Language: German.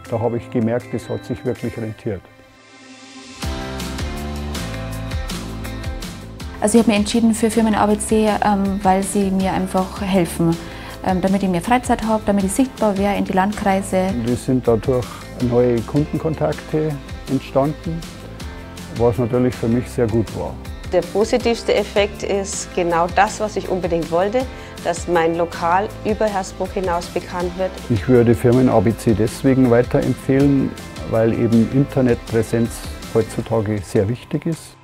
Da habe ich gemerkt, das hat sich wirklich rentiert. Also ich habe mich entschieden für Firmen ABC, weil sie mir einfach helfen. Damit ich mehr Freizeit habe, damit ich sichtbar wäre in die Landkreise. Es sind dadurch neue Kundenkontakte entstanden, was natürlich für mich sehr gut war. Der positivste Effekt ist genau das, was ich unbedingt wollte, dass mein Lokal über Hersbruck hinaus bekannt wird. Ich würde Firmen ABC deswegen weiterempfehlen, weil eben Internetpräsenz heutzutage sehr wichtig ist.